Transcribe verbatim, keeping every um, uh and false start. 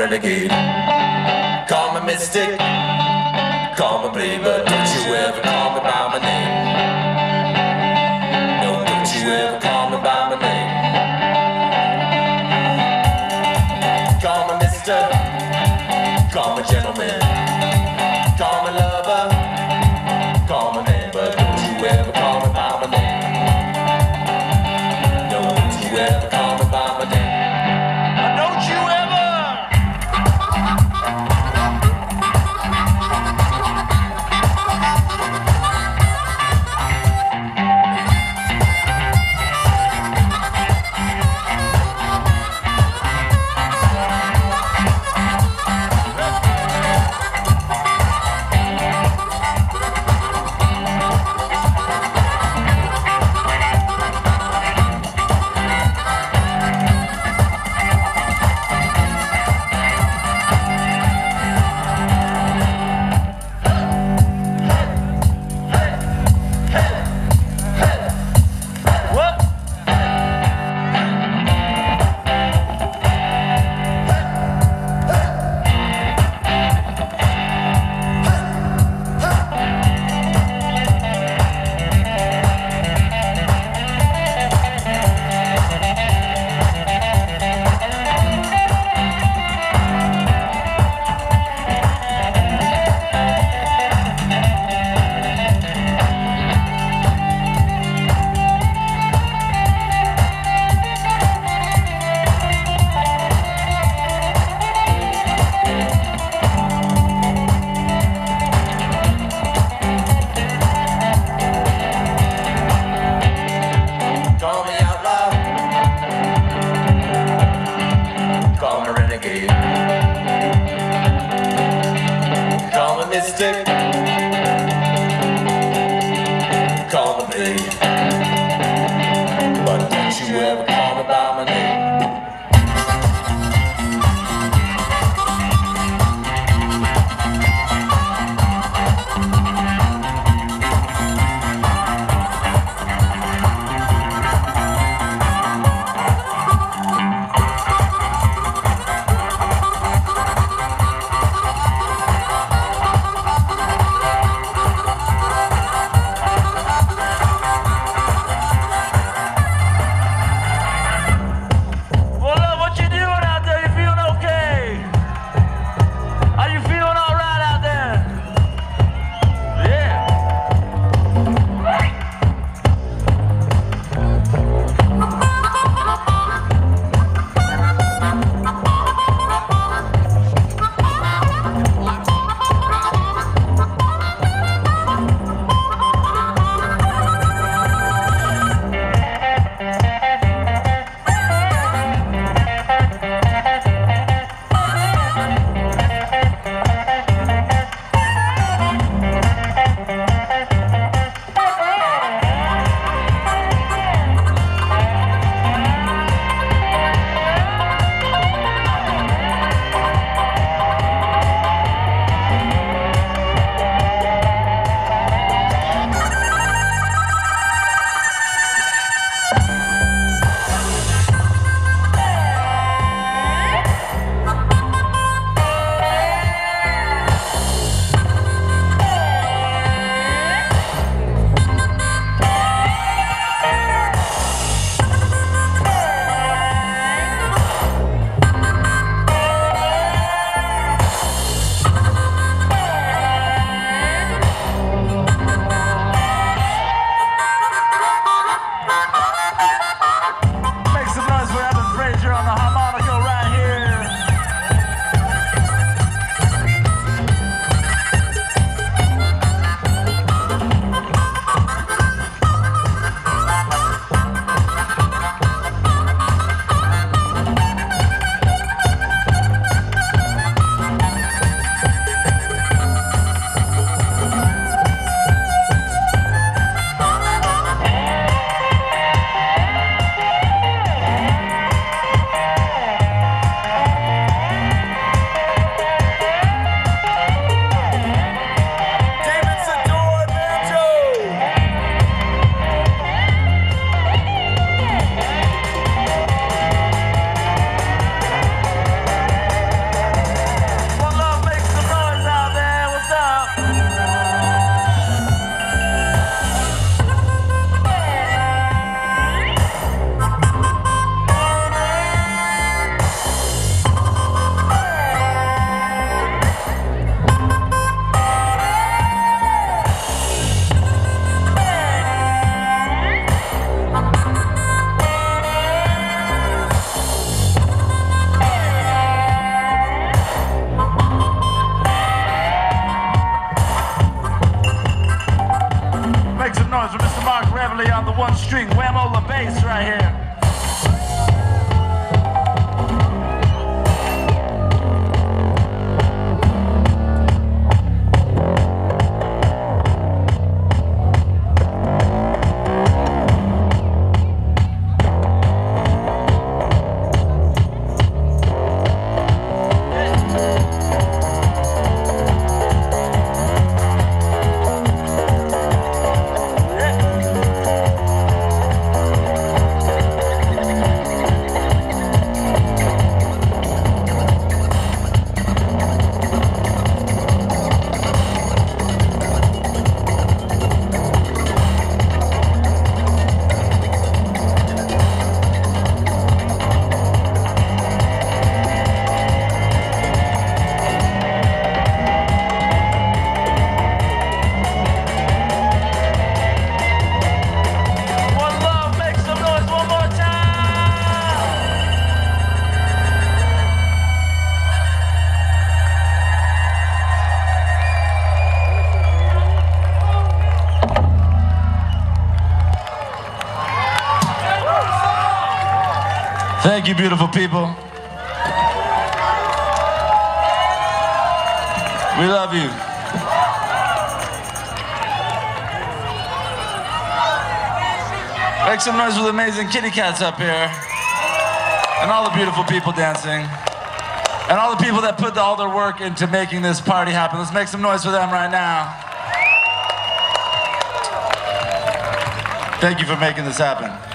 renegade. Call me mystic, call me plebe, but don't you ever call me by my name. No, don't you ever call me by my name. Call me mister, call me gentleman, call me lover, call me man, but don't you ever call me by my name. No, don't you ever call me by my name. Don't you ever. Call me mystic, call me babe, but don't you ever call me by my name. Marley on the one string, Wham-O the bass right here. Thank you, beautiful people. We love you. Make some noise with amazing kitty cats up here. And all the beautiful people dancing. And all the people that put all their work into making this party happen. Let's make some noise for them right now. Thank you for making this happen.